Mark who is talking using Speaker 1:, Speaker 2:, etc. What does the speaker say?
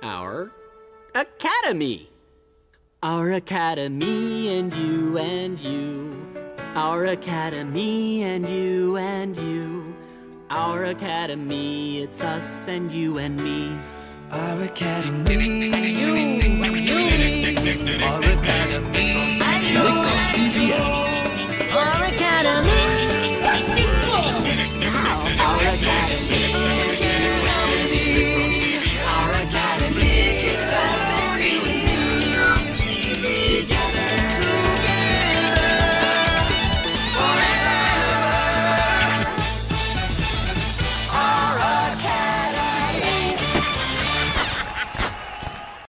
Speaker 1: our academy. Our academy and you and you. Our academy and you and you. Our academy, it's us and you and me.
Speaker 2: Our academy, you and you. Our academy.